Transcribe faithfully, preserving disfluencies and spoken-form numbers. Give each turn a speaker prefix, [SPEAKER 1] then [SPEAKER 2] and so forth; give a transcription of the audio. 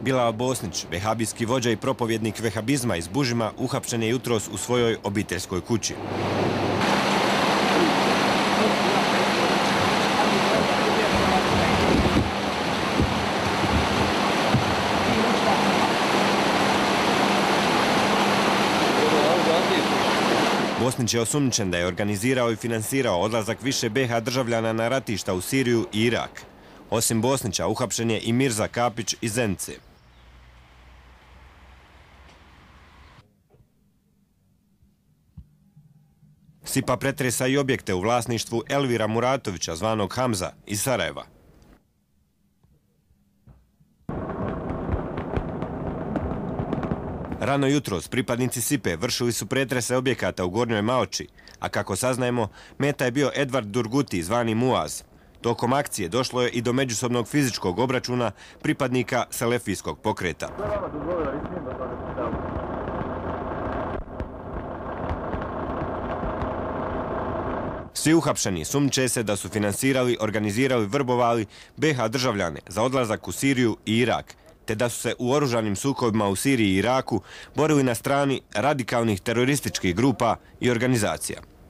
[SPEAKER 1] Bilal Bosnić, vehabijski vođa i propovjednik vehabizma iz Bužima, uhapšen je jutros u svojoj obiteljskoj kući. Bosnić je osumnjičen da je organizirao i finansirao odlazak više be ha državljana na ratišta u Siriju i Irak. Osim Bosnića, uhapšen je i Mirza Kapić iz Zenice. Sipa pretresa i objekte u vlasništvu Elvira Muratovića, zvanog Hamza, iz Sarajeva. Rano jutros pripadnici Sipe vršili su pretrese objekata u Gornjoj Maoči, a kako saznajemo, meta je bio Edvard Durguti, zvani Muaz. Tokom akcije došlo je i do međusobnog fizičkog obračuna pripadnika selefijskog pokreta. Svi uhapšeni sumnjiče se da su finansirali, organizirali, vrbovali be ha državljane za odlazak u Siriju i Irak, te da su se u oružanim sukobima u Siriji i Iraku borili na strani radikalnih terorističkih grupa i organizacija.